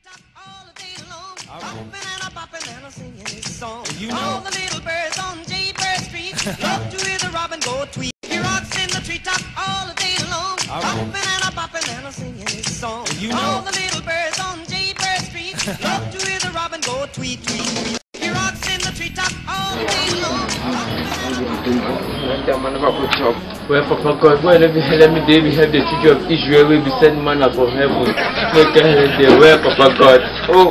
You know. All the little birds on Jaybird Street love to hear the robin go tweet. He rocks in the treetop all the day long, hopping and a popping and a singing his song. You know. All the little birds on Jaybird Street love to hear the robin go tweet, tweet, tweet. He rocks in the treetop all the day long. Well, Papa God, well, let me David have the children of Israel will be sent manna from heaven. Well, Papa God. Oh.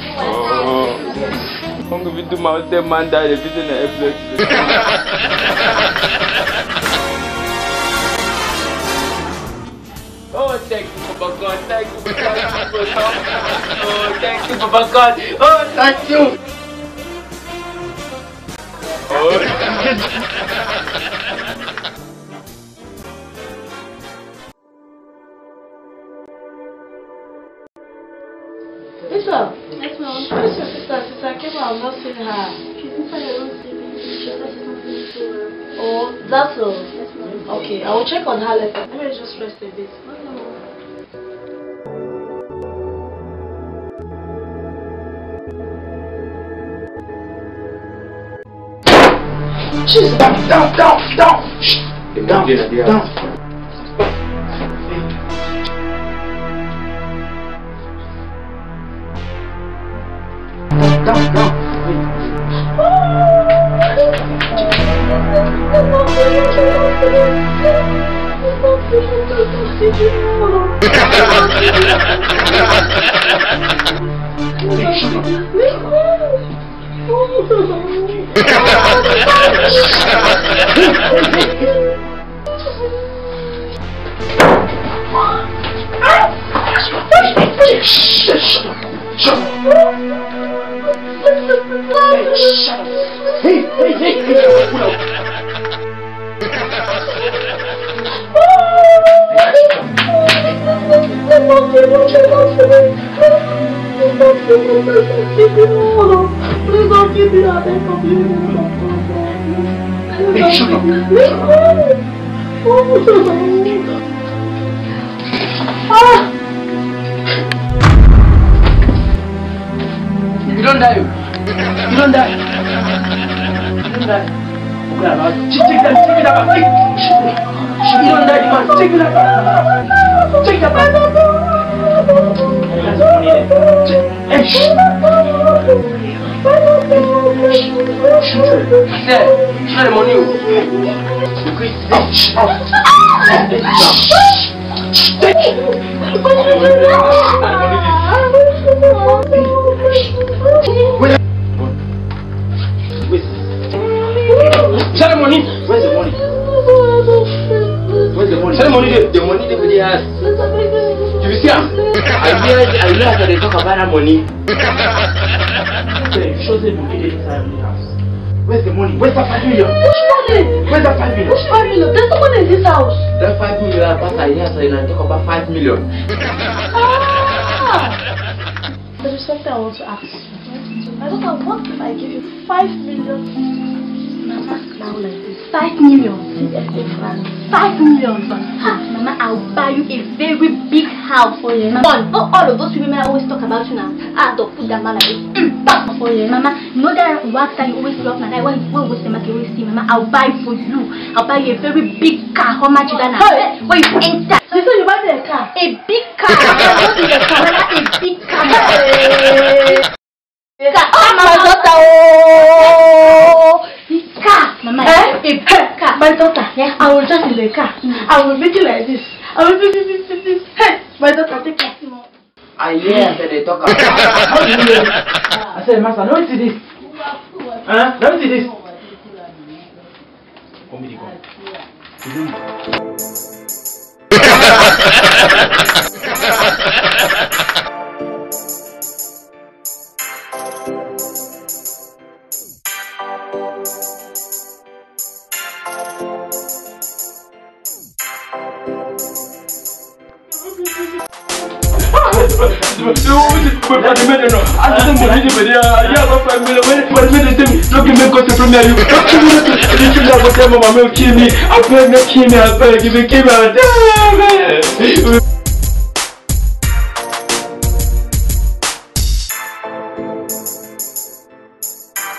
I'm going to do my man die if it's in the Oh, thank you, Papa God. Thank you, Papa God. Oh, thank you, Papa God. Oh, thank you. Oh. Lisa, yes, ma'am. Where's your sister? Sister came out. I'm not seeing her. She's inside her own sleeping. She's not feeling so well. Oh, that's all. Yes, ma'am. Okay, I will check on her later. Let me just rest a bit. Jesus, down. Shh. Down. Hey, Please don't give me that. Hey, shut up. You don't die. You don't die. Okay, now take it up. You don't die, man. Take it up. Take it up. Hey, shh. Shut the money. Shut the money. Where's the money? Where's the money? Shut the money. The money they has. You see, I realize that they talk about that money. Okay, show them the inside of the house. Where's the money? Where's the 5 million? Which money? Where's the 5 million? Which 5 million? There's no money in this house. That 5 million I pass here, so I talk about 5 million. There is something I want to ask. I don't know, what if I give you 5 million? Mama, now like this. 5 million. 5 million. Mama, I'll buy you a very big house for you. Mama, not all of those women I always talk about you now. I don't put that man like this. For you, Mama. You know that wax that you always love my life. When we say you always see, Mama, I'll buy for you. I'll buy you a very big car. How much is that now? Hey, when you enter. You say you buy me a car? A big car. Not a car, Mama, a big car. Oh, my daughter. Oh, car, Mama. A big car. My daughter. Yeah. I will just in the car. I will make it like this. I will do this. Hey, my daughter, take care. I said they talk about. How do you know? I said, Master, let me see this. Let me see this. Come with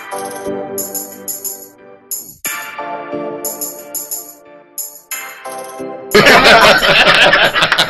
Ha ha ha ha!